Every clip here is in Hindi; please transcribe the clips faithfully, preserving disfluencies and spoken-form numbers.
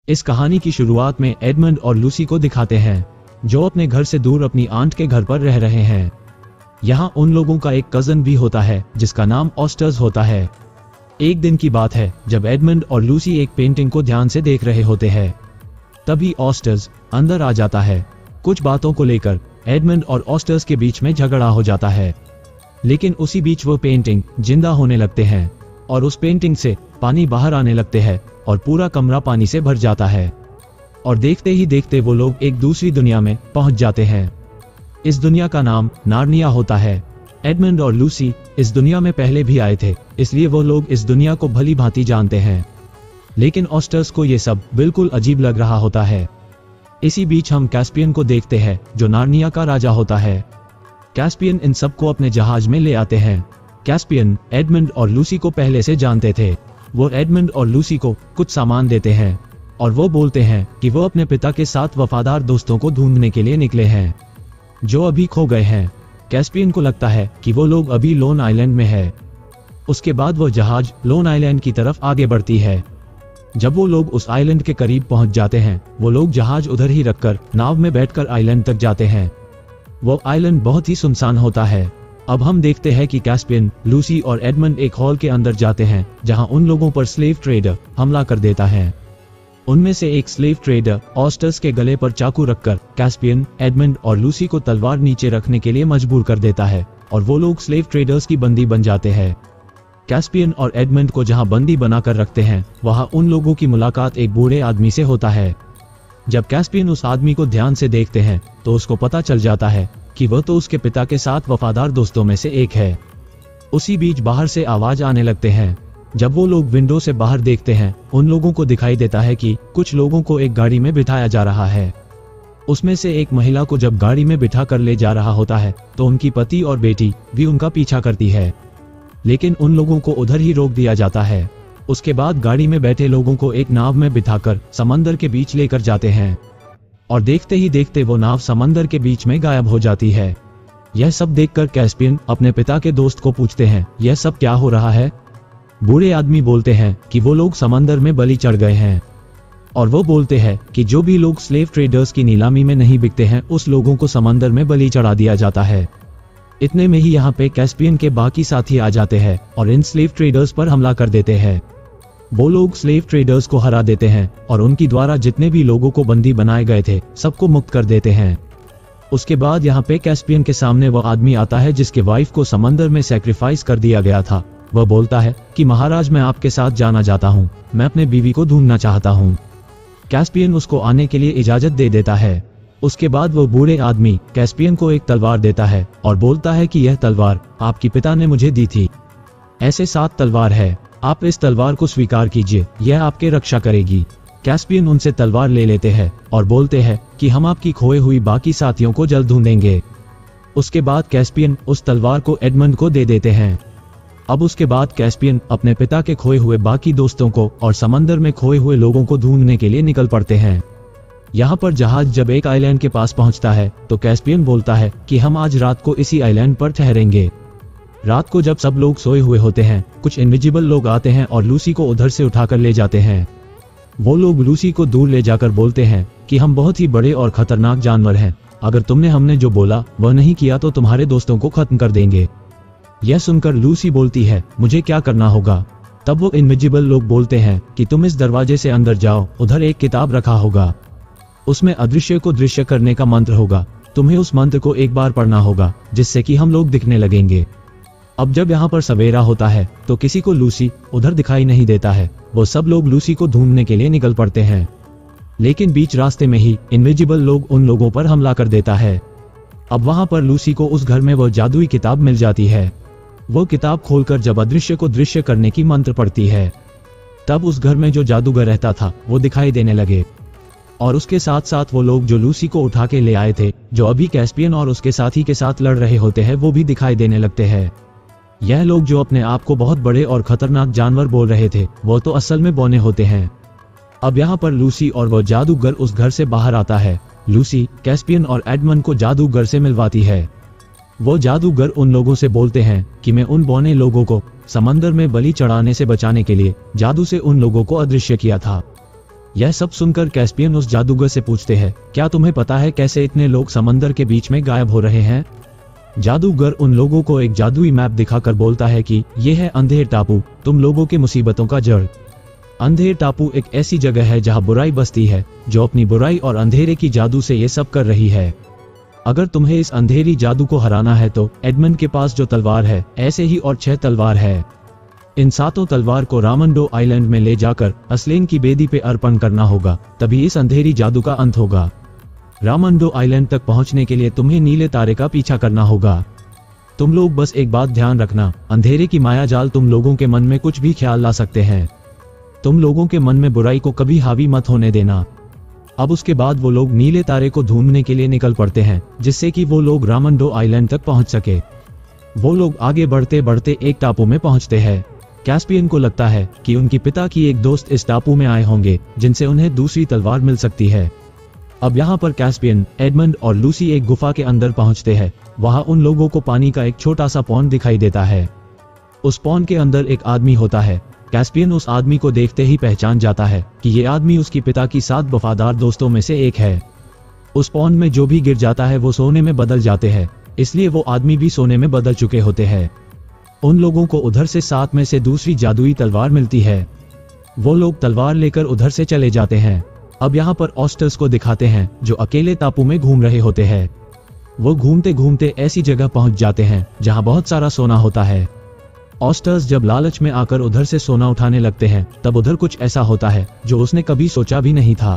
इस कहानी की शुरुआत में एडमंड और लूसी को दिखाते हैं, जो अपने घर से दूर अपनी आंट के घर पर रह रहे हैं। यहाँ उन लोगों का एक कजन भी होता है जिसका नाम ऑस्टर्स होता है। एक दिन की बात है जब एडमंड और लूसी एक पेंटिंग को ध्यान से देख रहे होते हैं। तभी ऑस्टर्स अंदर आ जाता है। कुछ बातों को लेकर एडमंड और ऑस्टर्स के बीच में झगड़ा हो जाता है, लेकिन उसी बीच वो पेंटिंग जिंदा होने लगते हैं और उस पेंटिंग से पानी बाहर आने लगते हैं और पूरा कमरा पानी से भर जाता है। और देखते ही देखते वो लोग एक दूसरी दुनिया में पहुंच जाते हैं। इस दुनिया का नाम नार्निया होता है। एडमंड और लूसी इस दुनिया में पहले भी आए थे, इसलिए वो लोग इस दुनिया को भली भांति जानते हैं। लेकिन ऑस्टर्स को ये सब बिल्कुल अजीब लग रहा होता है। इसी बीच हम कैस्पियन को देखते हैं, जो नार्निया का राजा होता है। कैस्पियन इन सबको अपने जहाज में ले आते हैं। कैस्पियन एडमंड और लूसी को पहले से जानते थे। वो एडमंड और लूसी को कुछ सामान देते हैं और वो बोलते हैं कि वो अपने पिता के साथ वफादार दोस्तों को ढूंढने के लिए निकले हैं, जो अभी खो गए हैं। कैस्पियन को लगता है कि वो लोग अभी लोन आइलैंड में है। उसके बाद वो जहाज लोन आइलैंड की तरफ आगे बढ़ती है। जब वो लोग उस आइलैंड के करीब पहुंच जाते हैं, वो लोग जहाज उधर ही रखकर नाव में बैठकर आइलैंड तक जाते हैं। वो आइलैंड बहुत ही सुनसान होता है। अब हम देखते हैं कि कैस्पियन, लूसी और एडमंड एक हॉल के अंदर जाते हैं, जहां उन लोगों पर स्लेव ट्रेडर हमला कर देता है। उनमें से एक स्लेव ट्रेडर ऑस्टर्स के गले पर चाकू रखकर कैस्पियन, एडमंड और लूसी को तलवार नीचे रखने के लिए मजबूर कर देता है और वो लोग स्लेव ट्रेडर्स की बंदी बन जाते हैं। कैस्पियन और एडमंड को जहां बंदी बनाकर रखते हैं, वहां उन लोगों की मुलाकात एक बूढ़े आदमी से होता है। जब कैस्पियन उस आदमी को ध्यान से देखते हैं तो उसको पता चल जाता है कि वह तो उसके पिता के साथ वफादार दोस्तों में से एक है। उसी बीच बाहर से आवाज आने लगते हैं। जब वो लोग विंडो से बाहर देखते हैं, उन लोगों को दिखाई देता है कि कुछ लोगों को एक गाड़ी में बिठाया जा रहा है। उसमें से एक महिला को जब गाड़ी में बिठा कर ले जा रहा होता है तो उनकी पति और बेटी भी उनका पीछा करती है, लेकिन उन लोगों को उधर ही रोक दिया जाता है। उसके बाद गाड़ी में बैठे लोगों को एक नाव में बिठाकर समंदर के बीच लेकर जाते हैं और देखते ही देखते वो नाव समंदर के बीच में गायब हो जाती है। यह सब देखकर कैस्पियन अपने पिता के दोस्त को पूछते हैं, यह सब क्या हो रहा है? बूढ़े आदमी बोलते हैं कि वो लोग समंदर में बलि चढ़ गए हैं और वो बोलते हैं कि जो भी लोग स्लेव ट्रेडर्स की नीलामी में नहीं बिकते हैं, उस लोगों को समंदर में बलि चढ़ा दिया जाता है। इतने में ही यहाँ पे कैस्पियन के बाकी साथी आ जाते हैं और इन स्लेव ट्रेडर्स पर हमला कर देते हैं। वो लोग स्लेव ट्रेडर्स को हरा देते हैं और उनकी द्वारा जितने भी लोगों को बंदी बनाए गए थे सबको मुक्त कर देते हैं। उसके बाद यहाँ पे कैस्पियन के सामने वह आदमी आता है जिसके वाइफ को समंदर में सैक्रिफाइस कर दिया गया था। वह बोलता है कि महाराज, मैं आपके साथ जाना चाहता हूँ, मैं अपने बीवी को ढूंढना चाहता हूँ। कैस्पियन उसको आने के लिए इजाजत दे देता है। उसके बाद वो बूढ़े आदमी कैस्पियन को एक तलवार देता है और बोलता है कि यह तलवार आपके पिता ने मुझे दी थी। ऐसे सात तलवार है, आप इस तलवार को स्वीकार कीजिए, यह आपके रक्षा करेगी। कैस्पियन उनसे तलवार ले लेते हैं और बोलते हैं कि हम आपकी खोए हुई बाकी साथियों को जल्द ढूंढेंगे। उसके बाद कैस्पियन उस तलवार को एडमंड को दे देते हैं। अब उसके बाद कैस्पियन अपने पिता के खोए हुए बाकी दोस्तों को और समंदर में खोए हुए लोगों को ढूंढने के लिए निकल पड़ते हैं। यहाँ पर जहाज जब एक आइलैंड के पास पहुँचता है तो कैस्पियन बोलता है कि हम आज रात को इसी आइलैंड पर ठहरेंगे। रात को जब सब लोग सोए हुए होते हैं, कुछ इनविजिबल लोग आते हैं और लूसी को उधर से उठाकर ले जाते हैं। वो लोग लूसी को दूर ले जाकर बोलते हैं कि हम बहुत ही बड़े और खतरनाक जानवर हैं, अगर तुमने हमने जो बोला वह नहीं किया तो तुम्हारे दोस्तों को खत्म कर देंगे। यह सुनकर लूसी बोलती है, मुझे क्या करना होगा? तब वो इनविजिबल लोग बोलते हैं कि तुम इस दरवाजे से अंदर जाओ, उधर एक किताब रखा होगा, उसमें अदृश्य को दृश्य करने का मंत्र होगा, तुम्हें उस मंत्र को एक बार पढ़ना होगा जिससे कि हम लोग दिखने लगेंगे। अब जब यहाँ पर सवेरा होता है तो किसी को लूसी उधर दिखाई नहीं देता है। वो सब लोग लूसी को ढूंढने के लिए निकल पड़ते हैं, लेकिन बीच रास्ते में ही इनविजिबल लोग उन लोगों पर हमला कर देता है। अब वहां पर लूसी को उस घर में वो जादुई किताब मिल जाती है। वो किताब खोलकर जब अदृश्य को दृश्य करने की मंत्र पढ़ती है, तब उस घर में जो जादूगर रहता था वो दिखाई देने लगे और उसके साथ साथ वो लोग जो लूसी को उठा के ले आए थे, जो अभी कैस्पियन और उसके साथी के साथ लड़ रहे होते हैं, वो भी दिखाई देने लगते हैं। यह लोग जो अपने आप को बहुत बड़े और खतरनाक जानवर बोल रहे थे, वो तो असल में बौने होते हैं। अब यहाँ पर लूसी और वो जादूगर उस घर से बाहर आता है। लूसी कैस्पियन और एडमंड को जादूगर से मिलवाती है। वो जादूगर उन लोगों से बोलते हैं कि मैं उन बौने लोगों को समंदर में बलि चढ़ाने से बचाने के लिए जादू से उन लोगों को अदृश्य किया था। यह सब सुनकर कैस्पियन उस जादूगर से पूछते हैं, क्या तुम्हें पता है कैसे इतने लोग समंदर के बीच में गायब हो रहे हैं? जादूगर उन लोगों को एक जादुई मैप दिखाकर बोलता है कि ये है अंधेर टापू, तुम लोगों की मुसीबतों का जड़। अंधेर टापू एक ऐसी जगह है जहां बुराई बसती है, जो अपनी बुराई और अंधेरे की जादू से ये सब कर रही है। अगर तुम्हें इस अंधेरी जादू को हराना है तो एडमंड के पास जो तलवार है, ऐसे ही और छह तलवार है। इन सातों तलवार को रामंडो आइलैंड में ले जाकर अस्लेन की बेदी पे अर्पण करना होगा, तभी इस अंधेरी जादू का अंत होगा। रामंडो आइलैंड तक पहुंचने के लिए तुम्हें नीले तारे का पीछा करना होगा। तुम लोग बस एक बात ध्यान रखना, अंधेरे की माया जाल तुम लोगों के मन में कुछ भी ख्याल ला सकते हैं। तुम लोगों के मन में बुराई को कभी हावी मत होने देना। अब उसके बाद वो लोग नीले तारे को ढूंढने के लिए निकल पड़ते हैं, जिससे कि वो लोग रामंडो आइलैंड तक पहुंच सके। वो लोग आगे बढ़ते बढ़ते एक टापू में पहुंचते हैं। कैस्पियन को लगता है कि उनकी पिता की एक दोस्त इस टापू में आए होंगे, जिनसे उन्हें दूसरी तलवार मिल सकती है। अब यहाँ पर कैस्पियन, एडमंड और लूसी एक गुफा के अंदर पहुंचते हैं। वहां उन लोगों को पानी का एक छोटा सा पॉन्ड दिखाई देता है। उस पॉन्ड के अंदर एक आदमी होता है। कैस्पियन उस आदमी को देखते ही पहचान जाता है कि ये आदमी उसकी पिता की सात वफादार दोस्तों में से एक है। उस पॉन्ड में जो भी गिर जाता है वो सोने में बदल जाते हैं, इसलिए वो आदमी भी सोने में बदल चुके होते हैं। उन लोगों को उधर से साथ में से दूसरी जादुई तलवार मिलती है। वो लोग तलवार लेकर उधर से चले जाते हैं। अब यहाँ पर ऑस्टर्स को दिखाते हैं, जो अकेले टापू में घूम रहे होते हैं। वो घूमते घूमते ऐसी जगह पहुंच जाते हैं जहां बहुत सारा सोना होता है। ऑस्टर्स जब लालच में आकर उधर से सोना उठाने लगते हैं, तब उधर कुछ ऐसा होता है जो उसने कभी सोचा भी नहीं था।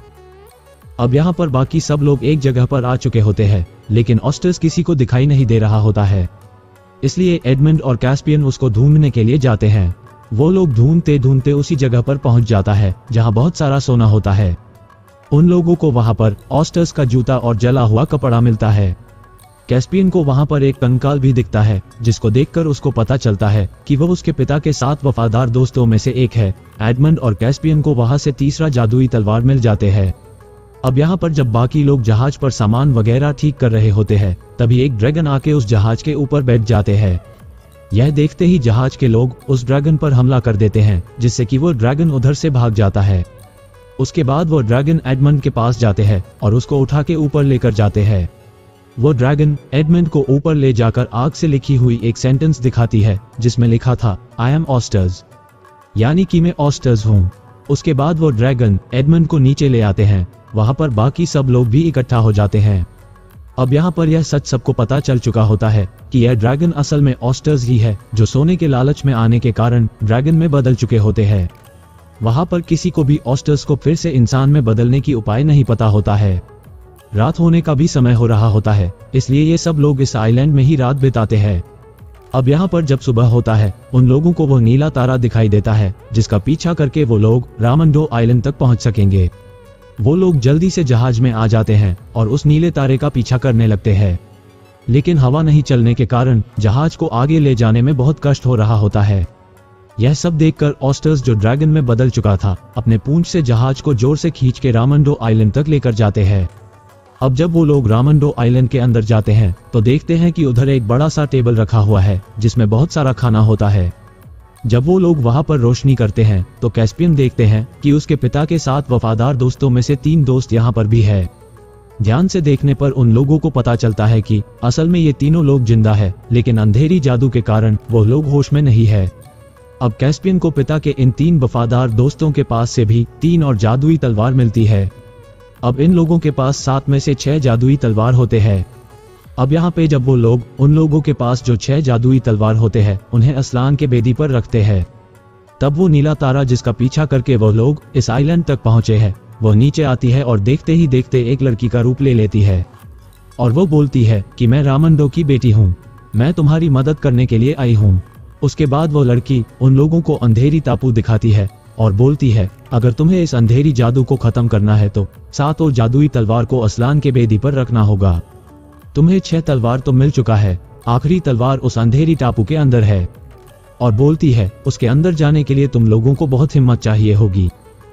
अब यहाँ पर बाकी सब लोग एक जगह पर आ चुके होते हैं, लेकिन ऑस्टर्स किसी को दिखाई नहीं दे रहा होता है। इसलिए एडमंड और कैस्पियन उसको ढूंढने के लिए जाते हैं। वो लोग ढूंढते ढूंढते उसी जगह पर पहुंच जाता है जहां बहुत सारा सोना होता है। उन लोगों को वहां पर ऑस्टर्स का जूता और जला हुआ कपड़ा मिलता है। कैस्पियन को वहां पर एक कंकाल भी दिखता है, जिसको देखकर उसको पता चलता है कि वह उसके पिता के सात वफादार दोस्तों में से एक है। एडमंड और कैस्पियन को वहां से तीसरा जादुई तलवार मिल जाते हैं। अब यहाँ पर जब बाकी लोग जहाज पर सामान वगैरह ठीक कर रहे होते हैं, तभी एक ड्रैगन आके उस जहाज के ऊपर बैठ जाते हैं। यह देखते ही जहाज के लोग उस ड्रैगन पर हमला कर देते हैं, जिससे कि वो ड्रैगन उधर से भाग जाता है। उसके बाद वो ड्रैगन एडमंड के पास जाते हैं और उसको उठा के ऊपर लेकर जाते हैं। वो ड्रैगन एडमंड को ऊपर ले जाकर आग से लिखी हुई एक सेंटेंस दिखाती है, जिसमें लिखा था, आई एम ऑस्टर्स, यानी कि मैं ऑस्टर्स हूँ। उसके बाद वो ड्रैगन एडमंड को नीचे ले आते हैं। वहां पर बाकी सब लोग भी इकट्ठा हो जाते हैं। अब यहाँ पर यह सच सबको पता चल चुका होता है कि यह ड्रैगन असल में ऑस्टर्स ही है, जो सोने के लालच में आने के कारण ड्रैगन में बदल चुके होते हैं। वहां पर किसी को भी ऑस्टर्स को फिर से इंसान में बदलने की उपाय नहीं पता होता है। रात होने का भी समय हो रहा होता है, इसलिए ये सब लोग इस आइलैंड में ही रात बिताते हैं। अब यहाँ पर जब सुबह होता है, उन लोगों को वो नीला तारा दिखाई देता है, जिसका पीछा करके वो लोग रामंडो आइलैंड तक पहुंच सकेंगे। वो लोग जल्दी से जहाज में आ जाते हैं और उस नीले तारे का पीछा करने लगते हैं, लेकिन हवा नहीं चलने के कारण जहाज को आगे ले जाने में बहुत कष्ट हो रहा होता है। यह सब देखकर ऑस्टर्स, जो ड्रैगन में बदल चुका था, अपने पूंछ से जहाज को जोर से खींच के रामंडो आइलैंड तक लेकर जाते हैं। अब जब वो लोग रामंडो आइलैंड के अंदर जाते हैं, तो देखते हैं कि उधर एक बड़ा सा टेबल रखा हुआ है, जिसमें बहुत सारा खाना होता है। जब वो लोग वहां पर रोशनी करते हैं, तो कैस्पियन देखते हैं कि उसके पिता के साथ वफादार दोस्तों में से तीन दोस्त यहाँ पर भी है। ध्यान से देखने पर उन लोगों को पता चलता है कि असल में ये तीनों लोग जिंदा है, लेकिन अंधेरी जादू के कारण वो लोग होश में नहीं है। अब कैस्पियन को पिता के इन तीन वफादार दोस्तों के पास से भी तीन और जादुई तलवार मिलती है। अब इन लोगों के पास सात में से छह जादुई तलवार होते हैं। अब यहाँ पे जब वो लोग उन लोगों के पास जो छह जादुई तलवार होते हैं, उन्हें अस्लान के बेदी पर रखते हैं, तब वो नीला तारा, जिसका पीछा करके वो लोग इस आइलैंड तक पहुंचे हैं, वो नीचे आती है और देखते ही देखते एक लड़की का रूप ले लेती है। और वो बोलती है कि मैं रामंडो की बेटी हूँ, मैं तुम्हारी मदद करने के लिए आई हूँ। उसके बाद वो लड़की उन लोगों को अंधेरी टापू दिखाती है और बोलती है, अगर तुम्हें इस अंधेरी जादू को खत्म करना है तो सातों जादुई तलवार को अस्लान के बेदी पर रखना होगा। तुम्हें छह तलवार तो मिल चुका है, आखिरी तलवार उस अंधेरी टापू के अंदर है। और बोलती है, उसके अंदर जाने के लिए तुम लोगों को बहुत हिम्मत चाहिए होगी।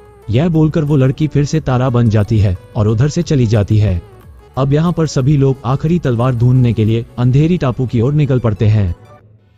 यह बोलकर वो लड़की फिर से तारा बन जाती है और उधर से चली जाती है। अब यहाँ पर सभी लोग आखिरी तलवार ढूंढने के लिए अंधेरी टापू की ओर निकल पड़ते हैं।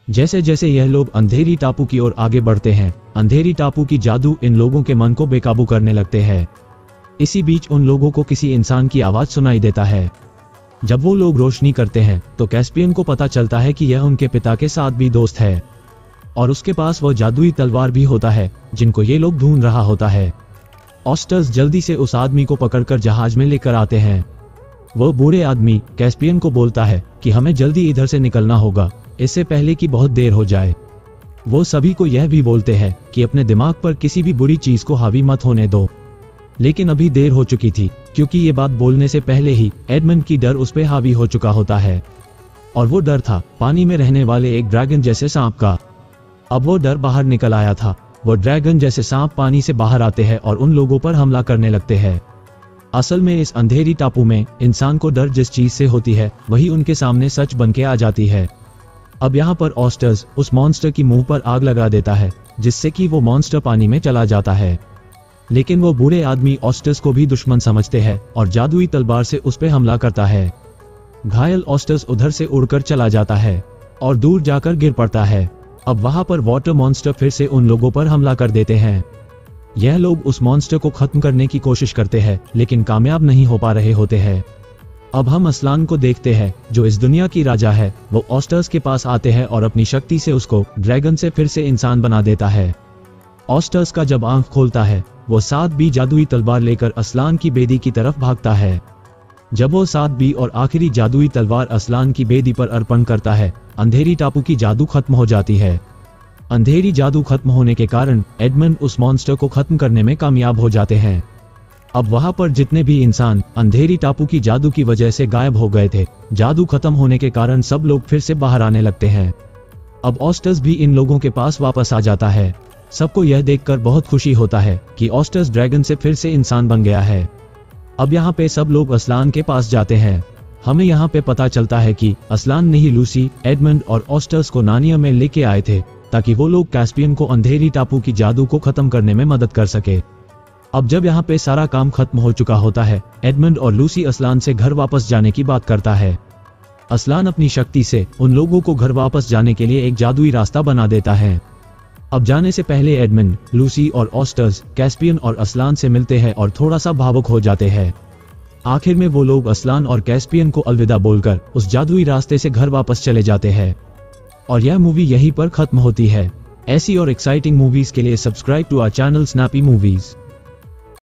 जैसे जैसे यह लोग अंधेरी टापू की ओर आगे बढ़ते हैं, अंधेरी टापू की जादू इन लोगों के मन को बेकाबू करने लगते हैं। इसी बीच उन लोगों को किसी इंसान की आवाज सुनाई देता है। जब वो लोग रोशनी करते हैं तो कैस्पियन को पता चलता है कि यह उनके पिता के साथ भी दोस्त है और उसके पास वो जादुई तलवार भी होता है जिनको ये लोग ढूंढ रहा होता है। ऑस्टर्स जल्दी से उस आदमी को पकड़कर जहाज में लेकर आते हैं। वो बूढ़े आदमी कैस्पियन को बोलता है कि हमें जल्दी इधर से निकलना होगा, इससे पहले कि बहुत देर हो जाए। वो सभी को यह भी बोलते हैं कि अपने दिमाग पर किसी भी बुरी चीज को हावी मत होने दो। लेकिन अभी देर हो चुकी थी, क्योंकि ये बात बोलने से पहले ही एडमंड की डर उस पे हावी हो चुका होता है। और वो डर था पानी में रहने वाले एक ड्रैगन जैसे सांप का। अब वो डर बाहर निकल आया था। वो ड्रैगन जैसे सांप पानी से बाहर आते हैं और उन लोगों पर हमला करने लगते हैं। असल में इस अंधेरी टापू में इंसान को डर जिस चीज से होती है वही उनके सामने सच बन के आ जाती है। अब यहाँ पर ऑस्टर्स उस मॉन्स्टर की मुंह पर आग लगा देता है, जिससे कि वो मॉन्स्टर पानी में चला जाता है। लेकिन वो बूढ़े आदमी ऑस्टर्स को भी दुश्मन समझते हैं और जादुई तलवार से उस पर हमला करता है। घायल ऑस्टर्स उधर से उड़कर चला जाता है और दूर जाकर गिर पड़ता है। अब वहां पर वाटर मॉन्स्टर फिर से उन लोगों पर हमला कर देते हैं। यह लोग उस मॉन्स्टर को खत्म करने की कोशिश करते हैं, लेकिन कामयाब नहीं हो पा रहे होते हैं। अब हम असलान को देखते हैं, जो इस दुनिया की राजा है। वो ऑस्टर्स के पास आते हैं और अपनी शक्ति से उसको ड्रैगन से फिर से इंसान बना देता है। ऑस्टर्स का जब आंख खोलता है, वो सात बी जादुई तलवार लेकर असलान की बेदी की तरफ भागता है। जब वो सात बी और आखिरी जादुई तलवार असलान की बेदी पर अर्पण करता है, अंधेरी टापू की जादू खत्म हो जाती है। अंधेरी जादू खत्म होने के कारण एडमंड उस मॉन्स्टर को खत्म करने में कामयाब हो जाते हैं। अब वहां पर जितने भी इंसान अंधेरी टापू की जादू की वजह से गायब हो गए थे, जादू खत्म होने के कारण सब लोग फिर से बाहर आने लगते हैं। अब ऑस्टर्स भी इन लोगों के पास वापस आ जाता है। सबको यह देखकर बहुत खुशी होता है कि ऑस्टर्स ड्रैगन से फिर से इंसान बन गया है। अब यहाँ पे सब लोग असलान के पास जाते हैं। हमें यहाँ पे पता चलता है कि असलान ने ही लूसी, एडमंड और ऑस्टर्स को नानिया में लेके आए थे, ताकि वो लोग कैस्पियन को अंधेरी टापू की जादू को खत्म करने में मदद कर सके। अब जब यहाँ पे सारा काम खत्म हो चुका होता है, एडमंड और लूसी असलान से घर वापस जाने की बात करता है। असलान अपनी शक्ति से उन लोगों को घर वापस जाने के लिए एक जादुई रास्ता बना देता है। अब जाने से पहले एडमंड, लूसी और ऑस्टर्स कैस्पियन और असलान से मिलते हैं और थोड़ा सा भावुक हो जाते हैं। आखिर में वो लोग असलान और कैस्पियन को अलविदा बोलकर उस जादुई रास्ते से घर वापस चले जाते हैं। और यह मूवी यहीं पर खत्म होती है। ऐसी और एक्साइटिंग मूवीज के लिए subscribe to our channel Snappy movies.